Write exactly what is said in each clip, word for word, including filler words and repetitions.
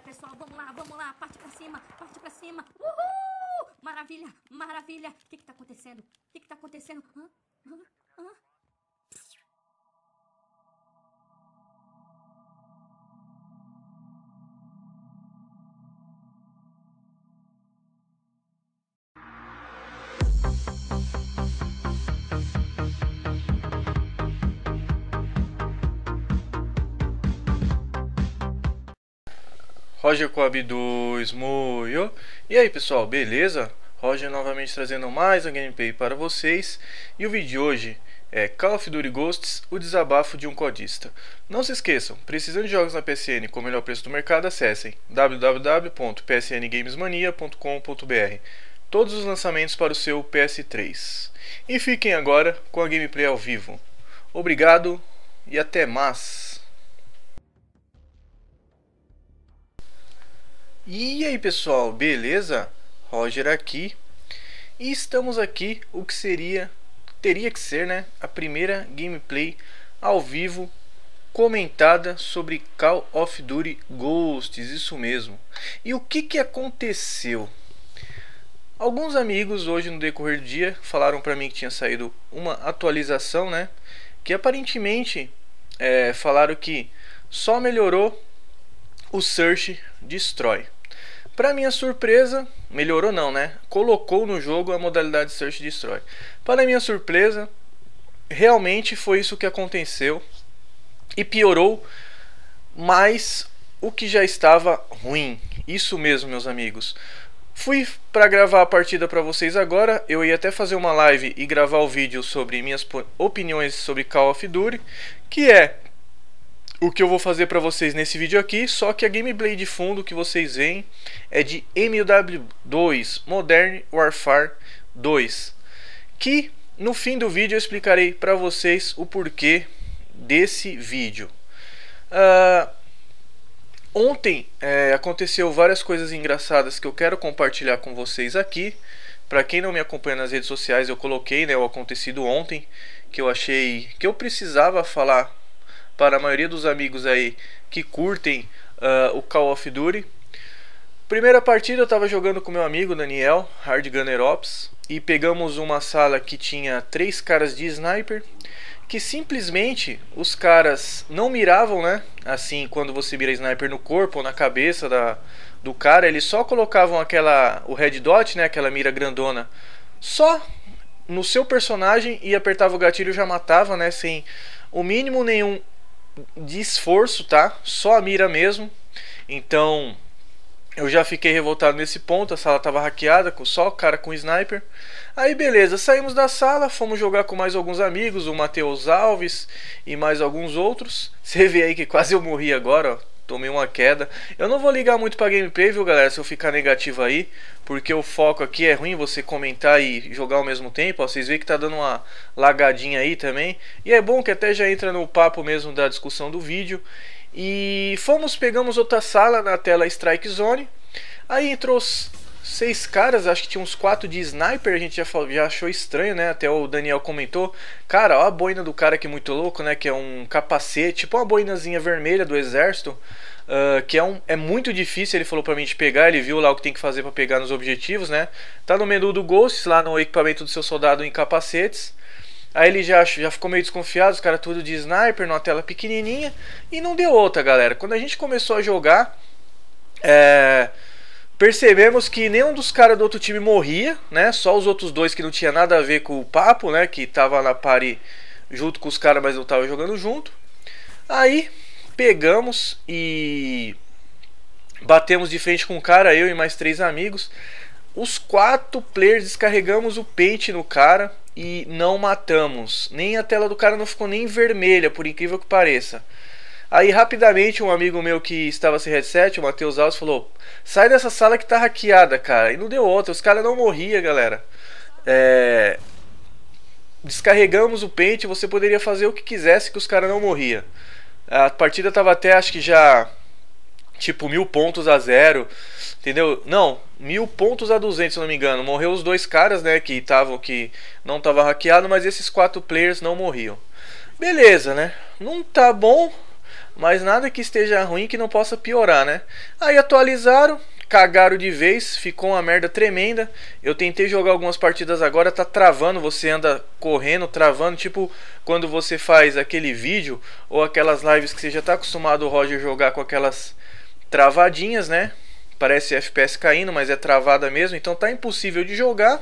pessoal, vamos lá, vamos lá, parte pra cima, parte pra cima. Uhul! Maravilha, maravilha. O que que tá acontecendo? O que que tá acontecendo? Hã? Hã? Hã? Roger Coab do Smoyo. E aí pessoal, beleza? Roger novamente trazendo mais um gameplay para vocês. E o vídeo de hoje é Call of Duty Ghosts, o desabafo de um codista. Não se esqueçam, precisando de jogos na P S N com o melhor preço do mercado, acessem w w w ponto p s n games mania ponto com ponto b r. Todos os lançamentos para o seu P S três. E fiquem agora com a gameplay ao vivo. Obrigado e até mais! E aí pessoal, beleza? Roger aqui. E estamos aqui, o que seria, teria que ser, né, a primeira gameplay ao vivo comentada sobre Call of Duty Ghosts, isso mesmo. E o que que aconteceu? Alguns amigos hoje no decorrer do dia falaram para mim que tinha saído uma atualização, né, que aparentemente é, falaram que só melhorou o Search Destroy. Para minha surpresa, melhorou não, né? Colocou no jogo a modalidade Search Destroy. Para minha surpresa, realmente foi isso que aconteceu e piorou mais o que já estava ruim. Isso mesmo, meus amigos. Fui para gravar a partida para vocês agora. Eu ia até fazer uma live e gravar o vídeo sobre minhas opiniões sobre Call of Duty, que é o que eu vou fazer para vocês nesse vídeo aqui, só que a gameplay de fundo que vocês veem é de M W dois, Modern Warfare dois, que no fim do vídeo eu explicarei para vocês o porquê desse vídeo. Uh, ontem é, aconteceu várias coisas engraçadas que eu quero compartilhar com vocês aqui. Para quem não me acompanha nas redes sociais, eu coloquei, né, o acontecido ontem, que eu achei que eu precisava falar para a maioria dos amigos aí que curtem uh, o Call of Duty. Primeira partida eu estava jogando com meu amigo Daniel, Hard Gunner Ops, e pegamos uma sala que tinha três caras de sniper, que simplesmente os caras não miravam, né? Assim, quando você mira sniper no corpo ou na cabeça da, do cara, eles só colocavam aquela, o red dot, né? Aquela mira grandona, só no seu personagem e apertava o gatilho e já matava, né? Sem o mínimo nenhum de esforço, tá? Só a mira mesmo. Então eu já fiquei revoltado nesse ponto. A sala tava hackeada, com só o cara com sniper. Aí beleza, saímos da sala, fomos jogar com mais alguns amigos, o Matheus Alves e mais alguns outros. Você vê aí que quase eu morri agora, ó. Tomei uma queda. Eu não vou ligar muito pra gameplay, viu galera, se eu ficar negativo aí, porque o foco aqui é ruim você comentar e jogar ao mesmo tempo, ó. Vocês veem que tá dando uma lagadinha aí também. E é bom que até já entra no papo mesmo da discussão do vídeo. E fomos, pegamos outra sala na tela Strike Zone. Aí entrou seis caras, acho que tinha uns quatro de sniper. A gente já, falou, já achou estranho, né? Até o Daniel comentou: cara, ó a boina do cara que é muito louco, né? Que é um capacete, tipo uma boinazinha vermelha do exército, uh, que é, um, é muito difícil. Ele falou pra mim de pegar. Ele viu lá o que tem que fazer pra pegar nos objetivos, né? Tá no menu do Ghosts, lá no equipamento do seu soldado em capacetes. Aí ele já, já ficou meio desconfiado, os caras tudo de sniper, numa tela pequenininha. E não deu outra, galera. Quando a gente começou a jogar, é... percebemos que nenhum dos caras do outro time morria, né? Só os outros dois que não tinha nada a ver com o papo, né? Que tava na party junto com os caras, mas não tava jogando junto. Aí pegamos e batemos de frente com o cara, eu e mais três amigos. Os quatro players descarregamos o pente no cara e não matamos. Nem a tela do cara não ficou nem vermelha, por incrível que pareça. Aí rapidamente um amigo meu que estava sem headset, o Matheus Alves, falou: sai dessa sala que tá hackeada, cara. E não deu outra, os caras não morriam, galera. É... Descarregamos o pente, você poderia fazer o que quisesse que os caras não morriam. A partida tava até, acho que já, tipo, mil pontos a zero, entendeu? Não, mil pontos a duzentos, se não me engano. Morreu os dois caras, né, que estavam, que não tava hackeado, mas esses quatro players não morriam. Beleza, né? Não tá bom. mas nada que esteja ruim que não possa piorar, né? Aí atualizaram, cagaram de vez, ficou uma merda tremenda. Eu tentei jogar algumas partidas agora, tá travando, você anda correndo, travando, tipo quando você faz aquele vídeo ou aquelas lives que você já tá acostumado o Roger jogar com aquelas travadinhas, né? Parece F P S caindo, mas é travada mesmo, então tá impossível de jogar.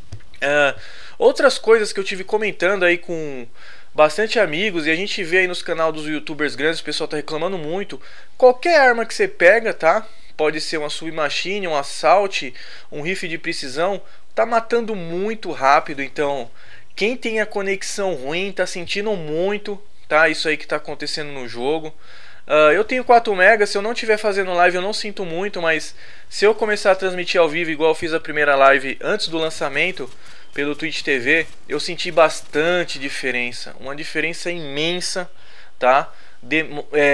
Uh, outras coisas que eu tive comentando aí com bastante amigos, e a gente vê aí nos canais dos youtubers grandes, o pessoal tá reclamando muito. Qualquer arma que você pega, tá? Pode ser uma submachine, um assault, um rifle de precisão, tá matando muito rápido. Então quem tem a conexão ruim tá sentindo muito, tá? Isso aí que tá acontecendo no jogo. Uh, eu tenho quatro megas, se eu não estiver fazendo live eu não sinto muito, mas se eu começar a transmitir ao vivo igual eu fiz a primeira live antes do lançamento pelo Twitch T V, eu senti bastante diferença, uma diferença imensa, tá? De,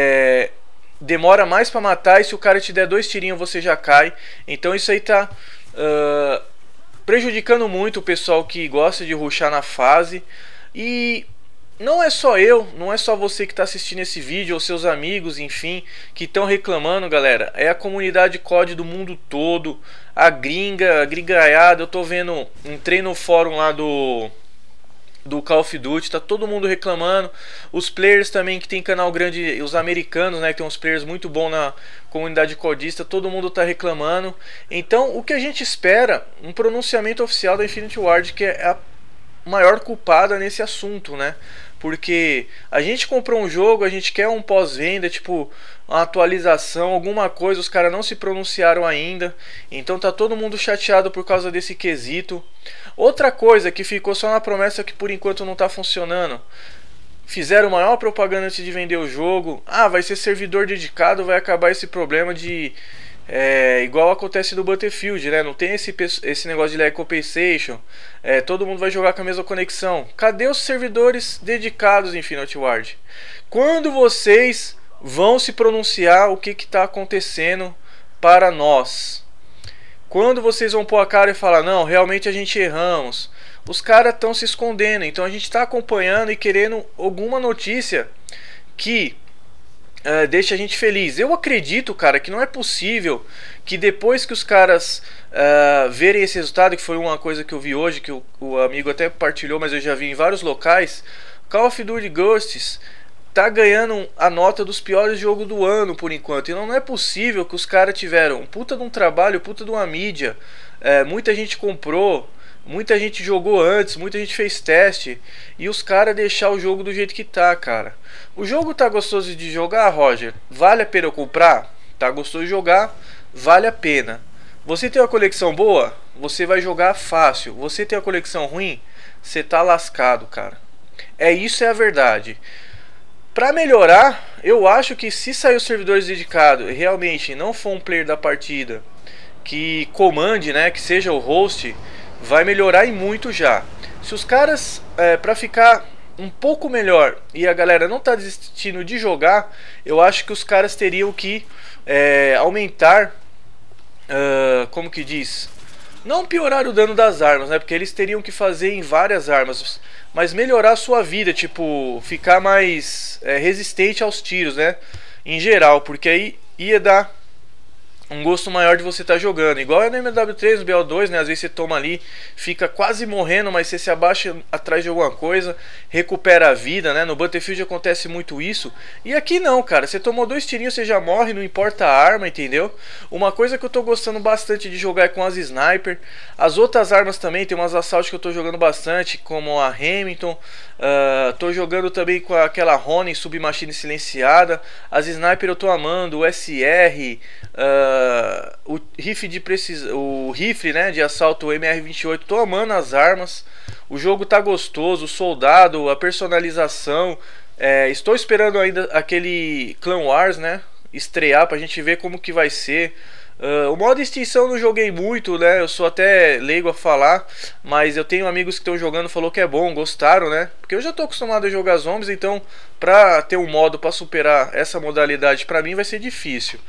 é, demora mais pra matar, e se o cara te der dois tirinhos você já cai. Então isso aí tá uh, prejudicando muito o pessoal que gosta de rushar na fase. E não é só eu, não é só você que está assistindo esse vídeo, ou seus amigos, enfim, que estão reclamando, galera. É a comunidade C O D do mundo todo, a gringa, a gringaiada. Eu tô vendo, entrei no fórum lá do do Call of Duty, tá todo mundo reclamando. Os players também que tem canal grande, os americanos, né, que tem uns players muito bons na comunidade codista, todo mundo tá reclamando. Então, o que a gente espera, um pronunciamento oficial da Infinity Ward, que é a maior culpada nesse assunto, né? Porque a gente comprou um jogo, a gente quer um pós-venda, tipo uma atualização, alguma coisa, os caras não se pronunciaram ainda. Então tá todo mundo chateado por causa desse quesito. Outra coisa que ficou só na promessa, que por enquanto não tá funcionando: fizeram maior propaganda antes de vender o jogo. Ah, vai ser servidor dedicado, vai acabar esse problema de... É, igual acontece no Battlefield, né? Não tem esse, esse negócio de lag compensation. É, todo mundo vai jogar com a mesma conexão. Cadê os servidores dedicados em Infinity Ward? Quando vocês vão se pronunciar o que está acontecendo para nós? Quando vocês vão pôr a cara e falar: não, realmente a gente erramos? Os caras estão se escondendo. Então a gente está acompanhando e querendo alguma notícia que Uh, deixa a gente feliz. Eu acredito, cara, que não é possível que depois que os caras uh, verem esse resultado, que foi uma coisa que eu vi hoje, que o, o amigo até partilhou, mas eu já vi em vários locais, Call of Duty Ghosts tá ganhando a nota dos piores jogos do ano por enquanto. E não, não é possível que os caras tiveram um puta de um trabalho, puta de uma mídia, uh, muita gente comprou, muita gente jogou antes, muita gente fez teste, e os caras deixar o jogo do jeito que tá, cara. O jogo tá gostoso de jogar, Roger? Vale a pena eu comprar? Tá gostoso de jogar? Vale a pena. Você tem uma coleção boa? Você vai jogar fácil. Você tem uma coleção ruim? Você tá lascado, cara. É isso, é a verdade. Pra melhorar, eu acho que se sair os servidores dedicados e realmente não for um player da partida que comande, né, que seja o host, vai melhorar e muito já. Se os caras, é, pra ficar um pouco melhor e a galera não tá desistindo de jogar, eu acho que os caras teriam que é, aumentar, uh, como que diz, não piorar o dano das armas, né, porque eles teriam que fazer em várias armas, mas melhorar a sua vida, tipo, ficar mais é, resistente aos tiros, né, em geral, porque aí ia dar um gosto maior de você estar tá jogando. Igual é no M W três, no B O dois, né? Às vezes você toma ali, fica quase morrendo, mas você se abaixa atrás de alguma coisa, recupera a vida, né? No Battlefield acontece muito isso. E aqui não, cara. Você tomou dois tirinhos, você já morre, não importa a arma, entendeu? Uma coisa que eu tô gostando bastante de jogar é com as sniper. As outras armas também, tem umas assault que eu tô jogando bastante, como a Hamilton. Uh, tô jogando também com aquela Ronin submachine silenciada. As sniper eu tô amando, o S R, uh, o rifle de precisão, o rifle, né, de assalto, o M R vinte e oito. Tô amando as armas. O jogo tá gostoso, o soldado, a personalização. É, estou esperando ainda aquele Clan Wars, né, estrear pra gente ver como que vai ser. Uh, o modo extinção não joguei muito, né? Eu sou até leigo a falar, mas eu tenho amigos que estão jogando, falou que é bom, gostaram, né? Porque eu já tô acostumado a jogar zombies, então pra ter um modo pra superar essa modalidade pra mim vai ser difícil.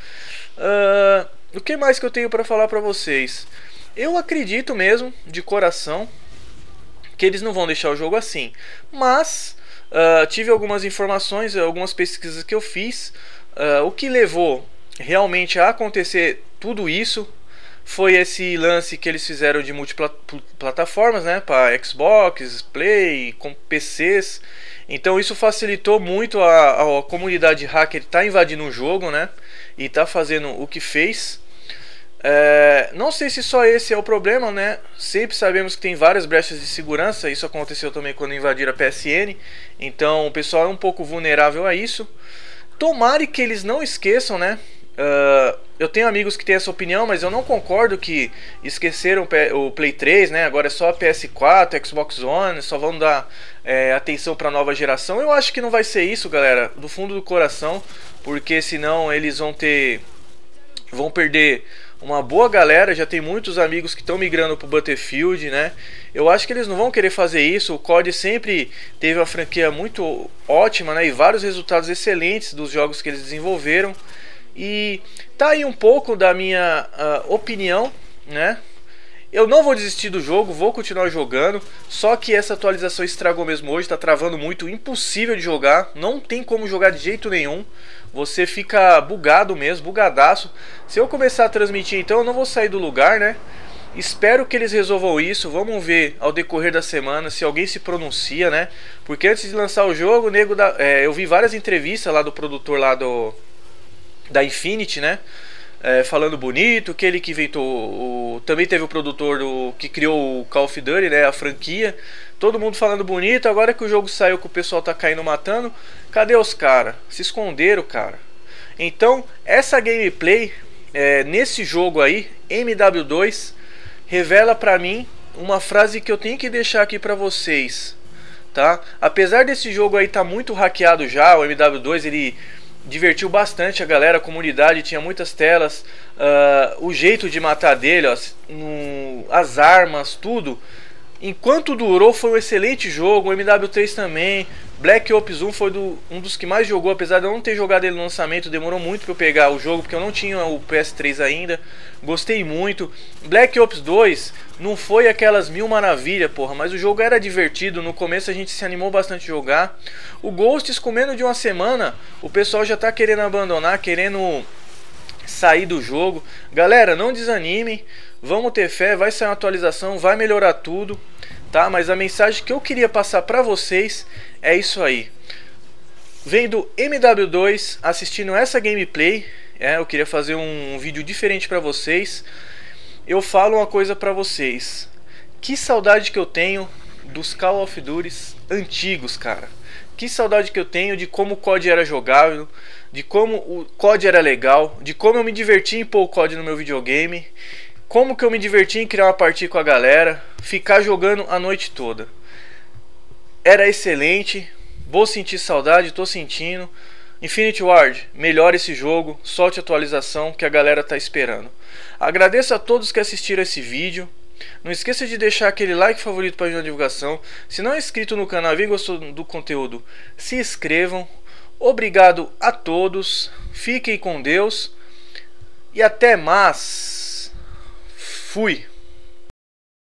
Uh, o que mais que eu tenho pra falar pra vocês? Eu acredito mesmo, de coração, que eles não vão deixar o jogo assim, mas uh, tive algumas informações, algumas pesquisas que eu fiz. Uh, o que levou realmente a acontecer tudo isso foi esse lance que eles fizeram de multiplataformas, né, para Xbox, Play, com P Cs. Então isso facilitou muito a, a, a comunidade hacker tá invadindo o jogo, né, e tá fazendo o que fez. É, não sei se só esse é o problema, né? Sempre sabemos que tem várias brechas de segurança. Isso aconteceu também quando invadiram a P S N. Então o pessoal é um pouco vulnerável a isso. Tomara que eles não esqueçam, né? Uh, eu tenho amigos que têm essa opinião, mas eu não concordo que esqueceram o Play três, né? Agora é só a P S quatro, Xbox One, só vão dar é, atenção para a nova geração. Eu acho que não vai ser isso, galera, do fundo do coração, porque senão eles vão ter, vão perder uma boa galera. Já tem muitos amigos que estão migrando pro Battlefield, né? Eu acho que eles não vão querer fazer isso. O C O D sempre teve uma franquia muito ótima, né? E vários resultados excelentes dos jogos que eles desenvolveram. E tá aí um pouco da minha uh, opinião, né? Eu não vou desistir do jogo, vou continuar jogando. Só que essa atualização estragou mesmo hoje, tá travando muito, impossível de jogar. Não tem como jogar de jeito nenhum. Você fica bugado mesmo, bugadaço. Se eu começar a transmitir então eu não vou sair do lugar, né? Espero que eles resolvam isso. Vamos ver ao decorrer da semana se alguém se pronuncia, né? Porque antes de lançar o jogo, o nego da, é, eu vi várias entrevistas lá do produtor lá do da Infinity, né? É, falando bonito, que ele que inventou o, também teve o produtor do, que criou o Call of Duty, né, a franquia. Todo mundo falando bonito. Agora que o jogo saiu, que o pessoal tá caindo matando, cadê os caras? Se esconderam, cara. Então essa gameplay é, nesse jogo aí, M W dois, revela pra mim uma frase que eu tenho que deixar aqui pra vocês, tá? Apesar desse jogo aí tá muito hackeado já, o M W dois ele divertiu bastante a galera, a comunidade, tinha muitas telas, uh, o jeito de matar dele, ó, no, as armas, tudo. Enquanto durou, foi um excelente jogo. O M W três também. Black Ops um foi do, um dos que mais jogou, apesar de eu não ter jogado ele no lançamento. Demorou muito para eu pegar o jogo, porque eu não tinha o P S três ainda. Gostei muito. Black Ops dois não foi aquelas mil maravilhas, porra, mas o jogo era divertido. No começo a gente se animou bastante a jogar. O Ghosts, com menos de uma semana, o pessoal já tá querendo abandonar, querendo sair do jogo. Galera, não desanime. Vamos ter fé, vai sair uma atualização, vai melhorar tudo, tá? Mas a mensagem que eu queria passar pra vocês é isso aí. Vendo M W dois, assistindo essa gameplay, é, eu queria fazer um, um vídeo diferente pra vocês. Eu falo uma coisa pra vocês. Que saudade que eu tenho dos Call of Duty antigos, cara. Que saudade que eu tenho de como o C O D era jogável, de como o C O D era legal, de como eu me diverti em pôr o C O D no meu videogame. Como que eu me diverti em criar uma partida com a galera, ficar jogando a noite toda. Era excelente, vou sentir saudade, tô sentindo. Infinity Ward, melhora esse jogo, solte a atualização que a galera tá esperando. Agradeço a todos que assistiram esse vídeo. Não esqueça de deixar aquele like favorito para ajudar a divulgação. Se não é inscrito no canal e gostou do conteúdo, se inscrevam. Obrigado a todos, fiquem com Deus e até mais. Fui!